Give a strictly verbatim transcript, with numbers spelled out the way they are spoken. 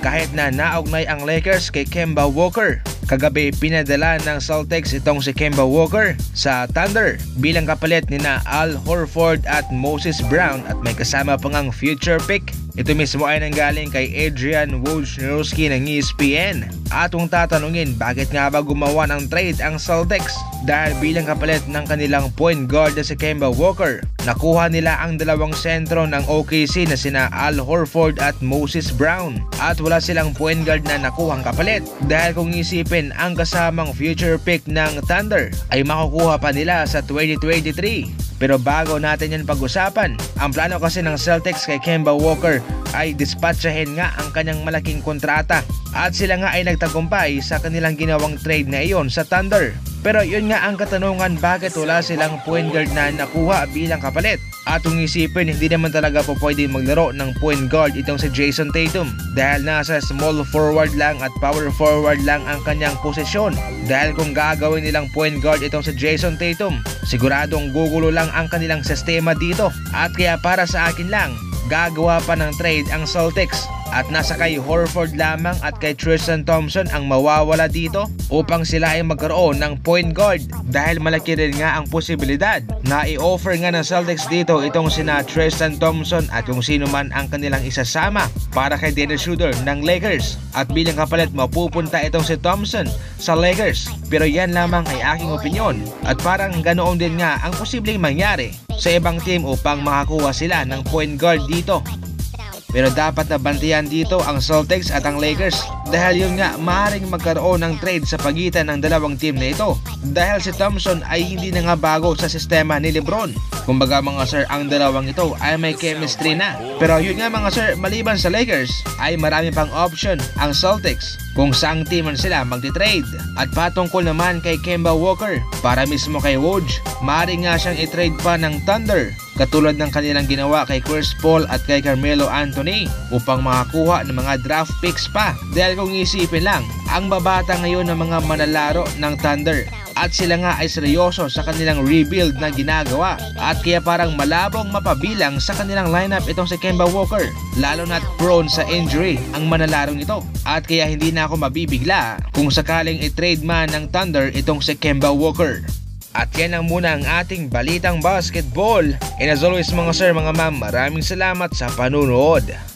kahit na naugnay ang Lakers kay Kemba Walker. Kagabi pinadala ng Celtics itong si Kemba Walker sa Thunder bilang kapalit ni na Al Horford at Moses Brown at may kasama pa ngang future pick. Ito mismo ay nanggaling kay Adrian Wojnarowski ng E S P N. At kung tatanungin bakit nga ba gumawa ng trade ang Celtics, dahil bilang kapalit ng kanilang point guard na si Kemba Walker, nakuha nila ang dalawang sentro ng O K C na sina Al Horford at Moses Brown. At wala silang point guard na nakuhang kapalit, dahil kung isipin ang kasamang future pick ng Thunder ay makukuha pa nila sa twenty twenty-three. Pero bago natin yan pag-usapan, ang plano kasi ng Celtics kay Kemba Walker ay dispatchahin nga ang kanyang malaking kontrata at sila nga ay nagtagumpay sa kanilang ginawang trade na iyon sa Thunder. Pero yun nga ang katanungan, bakit wala silang point guard na nakuha bilang kapalit? At kung isipin, hindi naman talaga po pwede maglaro ng point guard itong si Jason Tatum dahil nasa small forward lang at power forward lang ang kanyang posisyon. Dahil kung gagawin nilang point guard itong si Jason Tatum, siguradong gugulo lang ang kanilang sistema dito. At kaya para sa akin lang, gagawa pa ng trade ang Celtics at nasa kay Horford lamang at kay Tristan Thompson ang mawawala dito upang sila ay magkaroon ng point guard, dahil malaki rin nga ang posibilidad na i-offer nga ng Celtics dito itong sina Tristan Thompson at kung sino man ang kanilang isasama para kay Dennis Schroeder ng Lakers, at bilang kapalit mapupunta itong si Thompson sa Lakers. Pero yan lamang ay aking opinyon at parang ganoon din nga ang posibleng mangyari sa ibang team upang makakuha sila ng point guard dito. Pero dapat na bantayan dito ang Celtics at ang Lakers dahil yun nga maaaring magkaroon ng trade sa pagitan ng dalawang team na ito, dahil si Thompson ay hindi na nga bago sa sistema ni LeBron. Kumbaga mga sir, ang dalawang ito ay may chemistry na. Pero yun nga mga sir, maliban sa Lakers ay marami pang option ang Celtics kung saang team man sila magti-trade. At patungkol naman kay Kemba Walker, para mismo kay Woj, maaaring nga siyang i-trade pa ng Thunder katulad ng kanilang ginawa kay Chris Paul at kay Carmelo Anthony upang makakuha ng mga draft picks pa. Dahil kung isipin lang, ang babata ngayon ng mga manlalaro ng Thunder at sila nga ay seryoso sa kanilang rebuild na ginagawa, at kaya parang malabong mapabilang sa kanilang lineup itong si Kemba Walker, lalo na't prone sa injury ang manalarong ito. At kaya hindi na ako mabibigla kung sakaling i-trade man ng Thunder itong si Kemba Walker. At yan lang muna ang ating balitang basketball. And as always mga sir, mga ma'am, maraming salamat sa panunood.